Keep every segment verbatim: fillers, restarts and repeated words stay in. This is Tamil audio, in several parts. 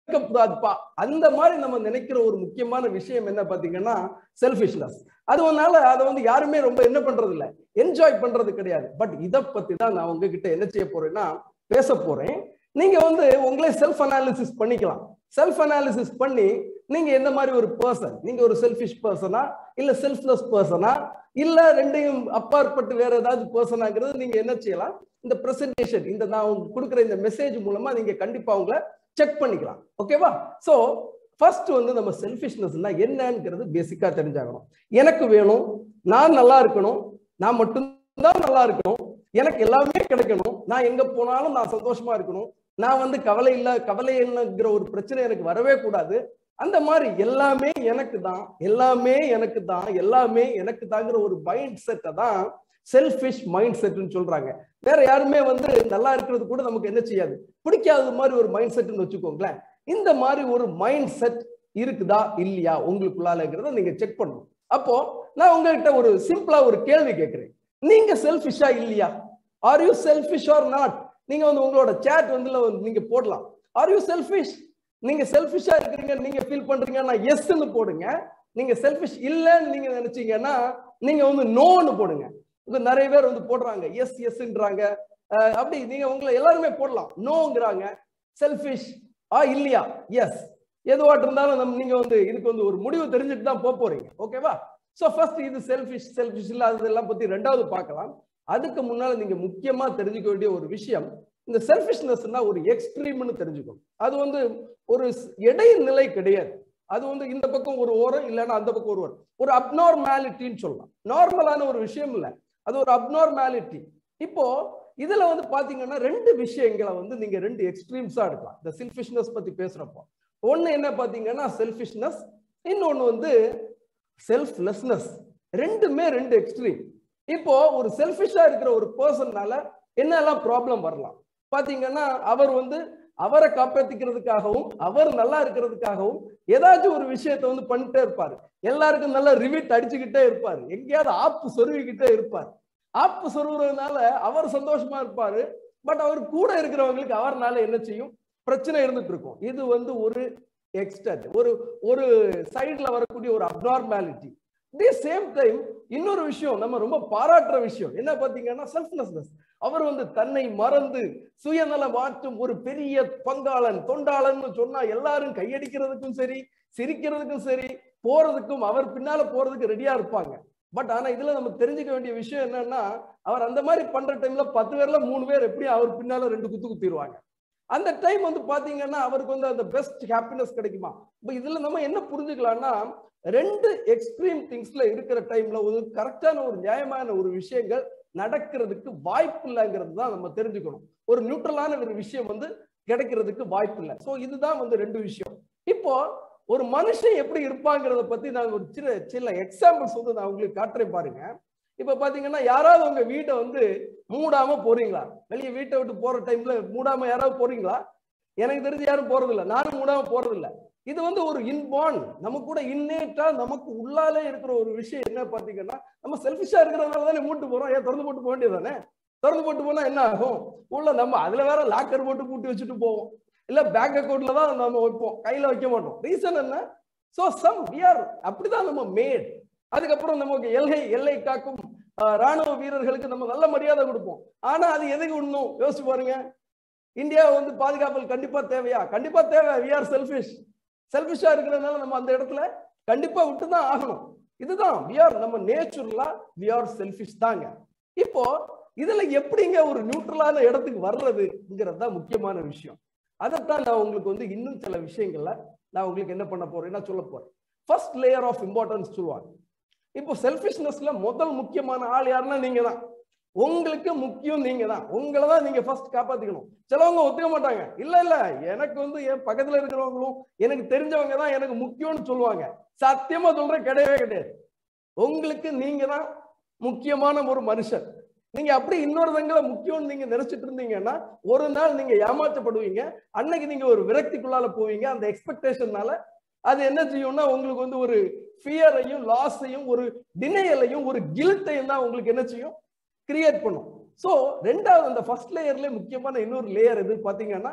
இருக்கக்கூடாதுப்பா அந்த மாதிரி நம்ம நினைக்கிற ஒரு முக்கியமான விஷயம் என்ன பாத்தீங்கன்னா செல்ஃபிஷ்னஸ். அதுனால அதை வந்து யாருமே ரொம்ப என்ன பண்றது இல்ல, என்ஜாய் பண்றது கிடையாது. பட் இதை பத்தி தான் நான் உங்ககிட்ட என்ன செய்ய போறேன்னா பேச போறேன். நீங்க வந்து உங்களே செல்ஃப் அனாலிசிஸ் பண்ணிக்கலாம். செல்ஃப் அனாலிசிஸ் பண்ணி நீங்க எந்த மாதிரி ஒரு பர்சன், நீங்க ஒரு செல்ஃபிஷ் பர்சனா இல்ல செல்ஃப்லெஸ் பர்சனா இல்ல ரெண்டையும் அப்பாற்பட்டு வேற ஏதாவது பர்சனாங்கிறது நீங்க என்ன செய்யலாம், இந்த பிரசன்டேஷன் இந்த நான் கொடுக்குற இந்த மெசேஜ் மூலமா நீங்க கண்டிப்பா உங்களை செக் பண்ணிக்கலாம். ஓகேவா? சோ ஃபர்ஸ்ட் வந்து நம்ம செல்ஃபிஷ்னஸ்னா என்னங்கிறது பேசிக்கா தெரிஞ்சாகணும். எனக்கு வேணும், நான் நல்லா இருக்கணும், நான் மட்டும்தான் நல்லா இருக்கணும், எனக்கு எல்லாமே கிடைக்கணும், நான் எங்க போனாலும் நான் சந்தோஷமா இருக்கணும், நான் வந்து கவலை இல்ல கவலை என்னங்கிற ஒரு பிரச்சனை எனக்கு வரவே கூடாது, அந்த மாதிரி எல்லாமே எனக்கு தான் எல்லாமே எனக்கு தான் எல்லாமே எனக்கு தாங்கிற ஒரு மைண்ட் செட்டை தான் செல்ஃபிஷ் மைண்ட் செட்னு சொல்றாங்க. வேற யாருமே வந்து நல்லா இருக்கிறது கூட நமக்கு என்ன செய்யாது, பிடிக்காத மாதிரி ஒரு மைண்ட் செட்னு வச்சுக்கோங்களேன். இந்த மாதிரி ஒரு மைண்ட் செட் இருக்குதா இல்லையா உங்களுக்குள்ளாலங்கிறத நீங்க செக் பண்ணணும். அப்போ நான் உங்ககிட்ட ஒரு சிம்பிளா ஒரு கேள்வி கேட்கிறேன், நீங்க செல்ஃபிஷா இல்லையா? Are you selfish or not? நீங்க வந்து உங்களோட சேட் வந்து நீங்க போடலாம், ஆர் யூ செல்ஃபிஷ்? நீங்க செல்ஃபிஷா இருக்கிறீங்க நீங்க ஃபீல் பண்றீங்கன்னா எஸ்ன்னு போடுங்க. நீங்க செல்ஃபிஷ் இல்லைன்னு நீங்க நினைச்சீங்கன்னா நீங்க வந்து நோன்னு போடுங்க. நிறைய பேர் வந்து போடுறாங்க எஸ் எஸ்ன்றாங்க, அப்படி நீங்க உங்களை எல்லாருமே போடலாம். நோங்கிறாங்க, செல்ஃபிஷ் ஆ இல்லையா, எஸ் எதுவாட்டு இருந்தாலும் நம்ம நீங்க வந்து இதுக்கு வந்து ஒரு முடிவு தெரிஞ்சுட்டு தான் போக போறீங்க. ஓகேவா? சோ ஃபர்ஸ்ட் இது செல்ஃபிஷ் செல்ஃபிஷ் இல்ல அதெல்லாம் பத்தி ரெண்டாவது பார்க்கலாம். அதுக்கு முன்னால நீங்க முக்கியமா தெரிஞ்சுக்க வேண்டிய ஒரு விஷயம், இந்த செல்ஃபிஷ்னஸ்னா ஒரு எக்ஸ்ட்ரீம்னு தெரிஞ்சுக்கணும். அது வந்து ஒரு இடைநிலை கிடையாது. அது வந்து இந்த பக்கம் ஒரு ஓரம் இல்லைன்னா அந்த பக்கம் ஒரு ஓரம், ஒரு அப்நார்மாலிட்டின்னு சொல்லலாம். நார்மலான ஒரு விஷயம் இல்லை, அது ஒரு அப்நார்மாலிட்டி. இப்போ இதுல வந்து பாத்தீங்கன்னா ரெண்டு விஷயங்களை வந்து நீங்க ரெண்டு எக்ஸ்ட்ரீம்ஸா எடுக்கலாம் இந்த செல்ஃபிஷ்னஸ் பத்தி பேசுறப்போ. ஒண்ணு என்ன பாத்தீங்கன்னா செல்ஃபிஷ்னஸ், இன்னொன்னு வந்து செல்ஃப்லெஸ்னஸ். ரெண்டுமே ரெண்டு எக்ஸ்ட்ரீம். இப்போ ஒரு செல்ஃபிஷா இருக்கிற ஒரு பர்சன்னால என்னெல்லாம் ப்ராப்ளம் வரலாம் பாத்தீங்கன்னா, அவர் வந்து அவரை காப்பாத்திக்கிறதுக்காகவும் அவர் நல்லா இருக்கிறதுக்காகவும் ஏதாச்சும் ஒரு விஷயத்தை வந்து பண்ணிட்டே இருப்பாரு. எல்லாருக்கும் நல்லா ரிவிட் அடிச்சுக்கிட்டே இருப்பாரு, எங்கேயாவது ஆப்பு சொருவிக்கிட்டே இருப்பாரு. ஆப்பு சொருவுறதுனால அவர் சந்தோஷமா இருப்பாரு, பட் அவர் கூட இருக்கிறவங்களுக்கு அவர்னால என்ன செய்யும், பிரச்சனை இருந்துட்டு இருக்கும். இது வந்து ஒரு எக்ஸ்டென்ட், ஒரு ஒரு சைடுல வரக்கூடிய ஒரு அப்நார்மாலிட்டி. தி சேம் டைம் இன்னொரு விஷயம் நம்ம ரொம்ப பாராட்டுற விஷயம் என்ன பாத்தீங்கன்னா செல்ஃப்லெஸ்னஸ். அவர் வந்து தன்னை மறந்து சுயநல மாற்றும் ஒரு பெரிய பங்காளன் தொண்டாளன் சொன்னா எல்லாரும் கையடிக்கிறதுக்கும் சரி சிரிக்கிறதுக்கும் சரி போறதுக்கும் அவர் பின்னால போறதுக்கு ரெடியா இருப்பாங்க. பட் ஆனா இதுல நம்ம தெரிஞ்சுக்க வேண்டிய விஷயம் என்னன்னா, அவர் அந்த மாதிரி பண்ற டைம்ல பத்து பேர்ல மூணு பேர் எப்படி அவர் பின்னால ரெண்டு குத்து குத்திடுவாங்க. அந்த டைம் வந்து பாத்தீங்கன்னா அவருக்கு வந்து அந்த பெஸ்ட் ஹாப்பினஸ் கிடைக்குமா? இப்ப இதுல நம்ம என்ன புரிஞ்சுக்கலாம்னா, ரெண்டு எக்ஸ்ட்ரீம் திங்ஸ்ல இருக்கிற டைம்ல ஒரு கரெக்டான ஒரு நியாயமான ஒரு விஷயங்கள் நடக்கிறதுக்கு வாய்ப்பு இல்லைங்கிறது தான் நம்ம தெரிஞ்சுக்கணும். ஒரு நியூட்ரலான ஒரு விஷயம் வந்து கிடைக்கிறதுக்கு வாய்ப்பு இல்லை. ஸோ இதுதான் வந்து ரெண்டு விஷயம். இப்போ ஒரு மனுஷன் எப்படி இருப்பாங்கிறத பத்தி நான் ஒரு சில சில எக்ஸாம்பிள்ஸ் வந்து நான் உங்களுக்கு காட்டுறேன் பாருங்க. இப்ப பாத்தீங்கன்னா யாராவது உங்க வீட்டை வந்து மூடாம போறீங்களா? வெளியே வீட்டை விட்டு போற டைம்ல மூடாம யாராவது போறீங்களா? எனக்கு தெரிஞ்சு யாரும் போறது இல்லை, நானும் மூடாம போறது இல்லை. இது வந்து ஒரு இன்பார்ன், நமக்கு கூட இன்னேட்டா நமக்கு உள்ளாலே இருக்கிற ஒரு விஷயம். என்ன பாத்தீங்கன்னா நம்ம செல்ஃபிஷா இருக்கிறதுனால தானே மூட்டு போறோம். ஏன் திறந்து போட்டு போக வேண்டியதானே? திறந்து போட்டு போனா என்ன ஆகும்? உள்ள நம்ம அதுல வேற லாக்கர் போட்டு பூட்டி வச்சுட்டு போவோம், இல்ல பேங்க் அக்கௌண்ட்ல தான் நம்ம வைப்போம், கையில வைக்க மாட்டோம். ரீசன் என்ன? சோ சம் வி ஆர் அப்படிதான் நம்ம மேட். அதுக்கப்புறம் நமக்கு எல்லை எல்லை காக்கும் ராணுவ வீரர்களுக்கு நம்ம நல்ல மரியாதை கொடுப்போம். ஆனா அது எதுக்கு ஒண்ணும் யோசிச்சு பாருங்க. இந்தியா வந்து பாதுகாப்பு கண்டிப்பா தேவையா? கண்டிப்பா தேவை. We are selfish. செல்ஃபிஷா இருக்கிறதுனால நம்ம அந்த இடத்துல கண்டிப்பா விட்டுதான் ஆகணும். இதுதான் வி ஆர், நம்ம நேச்சுரலா வி ஆர் செல்ஃபிஷ் தாங்க. இப்போ இதுல எப்படிங்க ஒரு நியூட்ரலான இடத்துக்கு வர்றதுங்கிறது தான் முக்கியமான விஷயம். அதைத்தான் நான் உங்களுக்கு வந்து இன்னும் சில விஷயங்கள்ல நான் உங்களுக்கு என்ன பண்ண போறேன்னா சொல்ல போறேன். ஃபர்ஸ்ட் லேயர் ஆஃப் இம்பார்ட்டன்ஸ் சொல்லுவாங்க. இப்போ செல்ஃபிஷ்னஸ்ல முதல் முக்கியமான ஆள் யாருன்னா நீங்க தான். உங்களுக்கு முக்கியம் நீங்க தான். உங்களை தான் நீங்க ஃபர்ஸ்ட் காப்பாத்திக்கணும். சிலவங்க ஒத்துக்க மாட்டாங்க, இல்ல இல்ல எனக்கு வந்து என் பக்கத்துல இருக்கிறவங்களும் எனக்கு தெரிஞ்சவங்க தான் எனக்கு முக்கியம்னு சொல்லுவாங்க. சத்தியமா சொல்றேன், கிடையவே கிடையாது. உங்களுக்கு நீங்க தான் முக்கியமான ஒரு மனுஷன். நீங்க அப்படி இன்னொருத்தங்களை முக்கியம்னு நீங்க நினைச்சிட்டு இருந்தீங்கன்னா ஒரு நாள் நீங்க ஏமாற்றப்படுவீங்க. அன்னைக்கு நீங்க ஒரு விரக்திக்குள்ளால போவீங்க. அந்த எக்ஸ்பெக்டேஷன்னால அது என்ன செய்யும்னா உங்களுக்கு வந்து ஒரு ஃபியரையும் லாஸையும் ஒரு டினையலையும் ஒரு கில்ட்டையும் தான் உங்களுக்கு என்ன செய்யும், கிரியேட் பண்ணும். சோ ரெண்டாவது அந்த ஃபர்ஸ்ட் லேயர்ல முக்கியமான இன்னொரு லேயர் எது பாத்தீங்கன்னா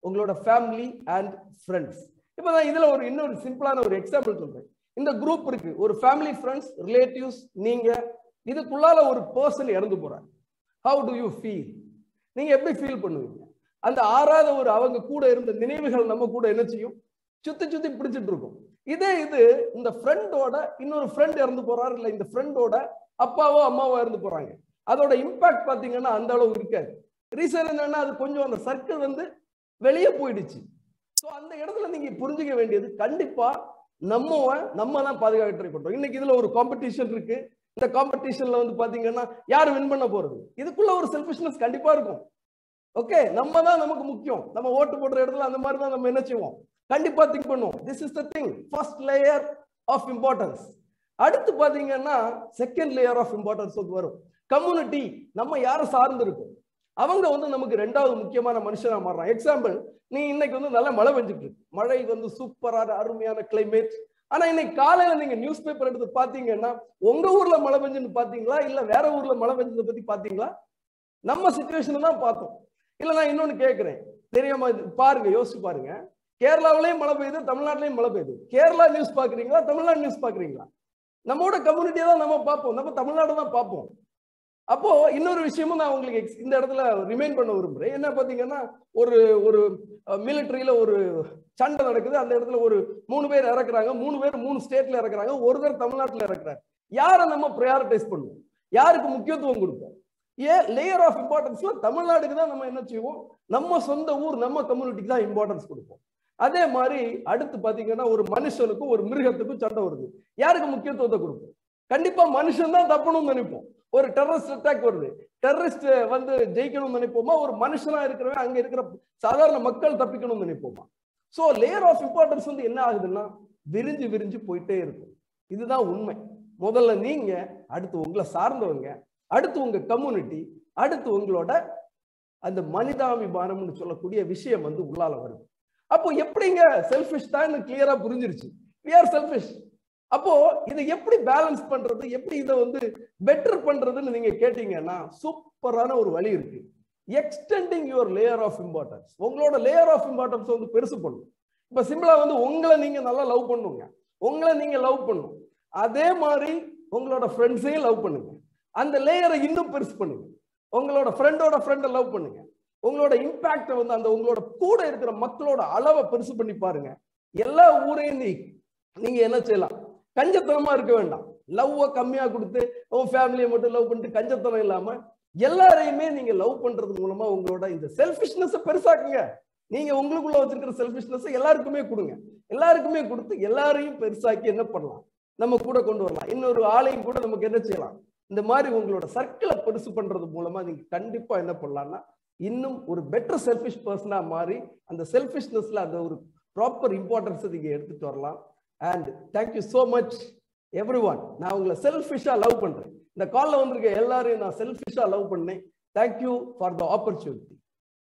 உங்களோட ஃபேமிலி அண்ட் ஃப்ரெண்ட்ஸ். இப்போ நான் இதுல ஒரு இன்னொரு சிம்பிளான ஒரு எக்ஸாம்பிள் சொல்றேன். இந்த குரூப் இருக்கு, ஒரு ஃபேமிலி, ஃப்ரெண்ட்ஸ், ரிலேட்டிவ்ஸ், நீங்க, இதுக்குள்ளால ஒரு பர்சன் இறந்து போறாங்க. How do you feel? நீங்க எப்படி ஃபீல் பண்ணுவீங்க? அந்த ஆறாத ஒரு அவங்க கூட இருந்த நினைவுகள் நம்ம கூட என்ன செய்யும்? சுத்தி சுத்தி பிடிச்சிட்டு இருக்கும். இதே இது இந்த ஃப்ரெண்டோட இன்னொரு ஃப்ரெண்ட் இறந்து போறாரு, இல்ல இந்த ஃப்ரெண்டோட அப்பாவோ அம்மாவோ இறந்து போறாங்க, அதோட இம்பாக்ட் பாத்தீங்கன்னா அந்த அளவு இருக்காது. ரீசன் என்னன்னா அது கொஞ்சம் அந்த சர்க்கிள் வந்து வெளியே போயிடுச்சு. ஸோ அந்த இடத்துல நீங்க புரிஞ்சுக்க வேண்டியது, கண்டிப்பா நம்ம நம்ம தான் பாதுகாக்க ட்ரை பண்றோம். இன்னைக்கு இதுல ஒரு காம்படிஷன் இருக்கு. இந்த காம்படிஷன்ல வந்து பாத்தீங்கன்னா யார் வின் பண்ண போறது, இதுக்குள்ள ஒரு செல்ஃபிஷ்னஸ் கண்டிப்பா இருக்கும். ஓகே, நம்ம தான் நமக்கு முக்கியம். நம்ம ஓட்டு போடுற இடத்துல அந்த மாதிரி தான் நம்ம என்ன செய்வோம், கண்டிப்பா திங்க் பண்ணுவோம். This is the thing, first layer of importance. அடுத்து பாத்தீங்கன்னா செகண்ட் லேயர் ஆஃப் இம்பார்ட்டன்ஸ் வந்து வரும். கம்யூனிட்டி, நம்ம யாரை சார்ந்து இருக்கும், அவங்க வந்து நமக்கு ரெண்டாவது முக்கியமான மனுஷனா மாறுறான். எக்ஸாம்பிள், நீ இன்னைக்கு வந்து நல்லா மழை பெஞ்சிட்டு இருக்கு, மழை வந்து சூப்பரான அருமையான கிளைமேட். ஆனா இன்னைக்கு காலையில நீங்க நியூஸ் பேப்பர் எடுத்து பாத்தீங்கன்னா உங்க ஊர்ல மழை பெஞ்சுன்னு பாத்தீங்களா, இல்ல வேற ஊர்ல மழை பெஞ்சதை பத்தி பாத்தீங்களா? நம்ம சிச்சுவேஷன் தான் பார்த்தோம். இல்ல நான் இன்னொன்னு கேட்கிறேன், தெரியாம பாருங்க, யோசிச்சு பாருங்க. கேரளாவிலையும் மழை பெய்யுது, தமிழ்நாட்டிலையும் மழை பெய்யுது. கேரளா நியூஸ் பாக்குறீங்களா, தமிழ்நாடு நியூஸ் பாக்குறீங்களா? நம்மளோட கம்யூனிட்டியை தான் நம்ம பார்ப்போம், நம்ம தமிழ்நாடு தான் பார்ப்போம். அப்போ இன்னொரு விஷயமும் நான் உங்களுக்கு இந்த இடத்துல ரிமைண்ட் பண்ண விரும்புறேன். என்ன பாத்தீங்கன்னா, ஒரு ஒரு மிலிட்டரியில ஒரு சண்டை நடக்குது. அந்த இடத்துல ஒரு மூணு பேர் இறக்குறாங்க, மூணு பேர் மூணு ஸ்டேட்ல இறக்குறாங்க, ஒரு பேர் தமிழ்நாட்டில் இறக்குறாங்க. யாரை நம்ம ப்ரையாரிட்டைஸ் பண்ணுவோம், யாருக்கு முக்கியத்துவம் கொடுப்போம்? ஏன் லேயர் ஆஃப் இம்பார்ட்டன்ஸ்ல தமிழ்நாடுக்கு தான் நம்ம என்ன செய்வோம், நம்ம சொந்த ஊர் நம்ம கம்யூனிட்டிக்கு தான் இம்பார்ட்டன்ஸ் கொடுப்போம். அதே மாதிரி அடுத்து பாத்தீங்கன்னா ஒரு மனுஷனுக்கும் ஒரு மிருகத்துக்கும் சண்டை வருது, யாருக்கு முக்கியத்துவத்தை கொடுப்போம்? கண்டிப்பா மனுஷன் தான் தப்பணும்னு நினைப்போம். ஒரு டெரரிஸ்ட் அட்டாக் வருது, டெரரிஸ்ட் வந்து ஜெயிக்கணும்னு நினைப்போமா, ஒரு மனுஷனா இருக்கிறவன் அங்க இருக்கிற சாதாரண மக்கள் தப்பிக்கணும்னு நினைப்போமா? சோ லேயர் ஆஃப் இம்பார்ட்டன்ஸ் வந்து என்ன ஆகுதுன்னா விரிஞ்சு விரிஞ்சு போயிட்டே இருக்கும். இதுதான் உண்மை. முதல்ல நீங்க, அடுத்து உங்களை சார்ந்தவங்க, அடுத்து உங்க கம்யூனிட்டி, அடுத்து உங்களோட அந்த மனிதாபிமானம்னு சொல்லக்கூடிய விஷயம் வந்து உள்ளால வருது. அப்போ எப்படிங்க செல்ஃபிஷ் தான் கிளியரா புரிஞ்சிருச்சு, we are selfish. அப்போ இதை எப்படி பேலன்ஸ் பண்றது, எப்படி இதை வந்து பெட்டர் பண்றதுன்னு நீங்க கேட்டீங்கன்னா சூப்பரான ஒரு வழி இருக்கு. Extending your layer of importance. உங்களோட லேயர் ஆஃப் இம்பார்ட்டன்ஸ் வந்து பெருசு பண்ணும். இப்ப சிம்பிளா வந்து உங்களை நீங்க நல்லா லவ் பண்ணுங்க, உங்களை நீங்க லவ் பண்ணும். அதே மாதிரி உங்களோட ஃப்ரெண்ட்ஸையும் லவ் பண்ணுங்க. அந்த லேயரை இன்னும் பெருசு பண்ணுங்க. உங்களோட ஃப்ரெண்டோட ஃப்ரெண்டை லவ் பண்ணுங்க. உங்களோட இம்பாக்ட வந்து அந்த உங்களோட கூட இருக்கிற மக்களோட அளவை பெருசு பண்ணி பாருங்க. எல்லா ஊரையும் நீ நீங்க என்ன செய்யலாம், கஞ்சத்தனமா இருக்க வேண்டாம். லவ்வ கம்மியா கொடுத்து உங்க ஃபேமிலியை மட்டும் லவ் பண்ணிட்டு கஞ்சத்தனம் இல்லாம எல்லாரையுமே நீங்க லவ் பண்றது மூலமா உங்களோட இந்த செல்ஃபிஷ்னஸ் பெருசாக்குங்க. நீங்க உங்களுக்குள்ள வச்சிருக்கிற செல்ஃபிஷ்னஸ் எல்லாருக்குமே கொடுங்க. எல்லாருக்குமே கொடுத்து எல்லாரையும் பெருசாக்கி என்ன பண்ணலாம், நம்ம கூட கொண்டு வரலாம். இன்னொரு ஆளையும் கூட நமக்கு என்ன செய்யலாம், இந்த மாதிரி உங்களோட சர்க்கிளை பெருசு பண்றது மூலமா நீங்க கண்டிப்பா என்ன பண்ணலாம்னா இன்னும் ஒரு பெட்டர் செல்ஃபிஷ் பர்சனா மாறி அந்த செல்ஃபிஷ்னஸ்ல அந்த ஒரு ப்ராப்பர் இம்பார்ட்டன்ஸை நீங்க எடுத்துட்டு வரலாம். And thank you so much everyone. நான் உங்களை செல்ஃபிஷா லவ் பண்றேன். இந்த கால்ல வந்திருக்க எல்லாரையும் நான் செல்ஃபிஷா லவ் பண்ணேன். Thank you for the opportunity.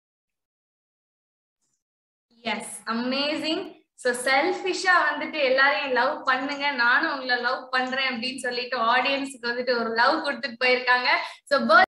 Yes, amazing. So செல்ஃபிஷா வந்துட்டு எல்லாரையும் லவ் பண்ணுங்க, நானும் உங்களை லவ் பண்றேன் அப்படின்னு சொல்லிட்டு ஆடியன்ஸுக்கு வந்துட்டு ஒரு லவ் கொடுத்துட்டு போயிருக்காங்க. சோ